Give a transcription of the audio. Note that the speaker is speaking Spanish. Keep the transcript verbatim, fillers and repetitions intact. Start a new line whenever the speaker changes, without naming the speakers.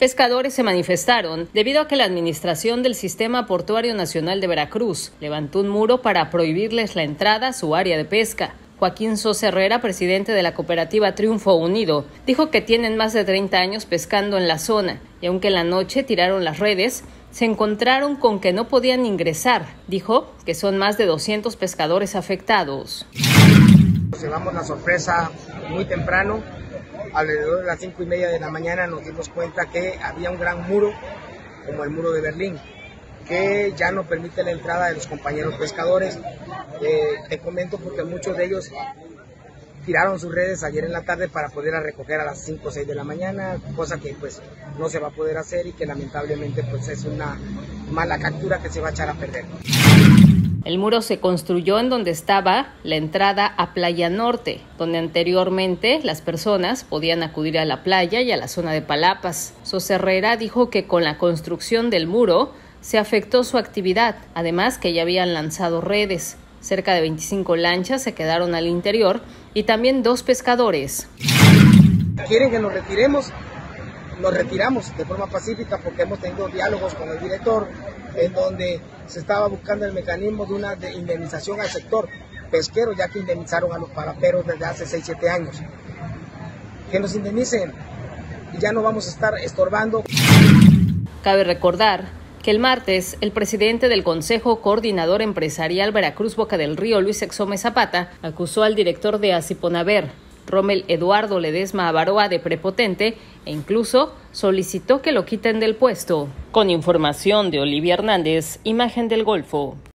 Pescadores se manifestaron debido a que la Administración del Sistema Portuario Nacional de Veracruz levantó un muro para prohibirles la entrada a su área de pesca. Joaquín Sosa Herrera, presidente de la cooperativa Triunfo Unido, dijo que tienen más de treinta años pescando en la zona y aunque en la noche tiraron las redes, se encontraron con que no podían ingresar. Dijo que son más de doscientos pescadores afectados.
Nos llevamos la sorpresa muy temprano. Alrededor de las cinco y media de la mañana nos dimos cuenta que había un gran muro, como el muro de Berlín, que ya no permite la entrada de los compañeros pescadores. Eh, te comento porque muchos de ellos tiraron sus redes ayer en la tarde para poder recoger a las cinco o seis de la mañana, cosa que pues no se va a poder hacer y que lamentablemente pues es una mala captura que se va a echar a perder.
El muro se construyó en donde estaba la entrada a Playa Norte, donde anteriormente las personas podían acudir a la playa y a la zona de Palapas. Sosa Herrera dijo que con la construcción del muro se afectó su actividad, además que ya habían lanzado redes. Cerca de veinticinco lanchas se quedaron al interior y también dos pescadores.
¿Quieren que nos retiremos? Nos retiramos de forma pacífica porque hemos tenido diálogos con el director en donde se estaba buscando el mecanismo de una de indemnización al sector pesquero, ya que indemnizaron a los palaperos desde hace seis siete años. Que nos indemnicen y ya no vamos a estar estorbando.
Cabe recordar que el martes el presidente del Consejo Coordinador Empresarial Veracruz Boca del Río, Luis Exome Zapata, acusó al director de Asiponaver, Rommel Eduardo Ledesma Avaroa, de prepotente e incluso solicitó que lo quiten del puesto. Con información de Olivia Hernández, Imagen del Golfo.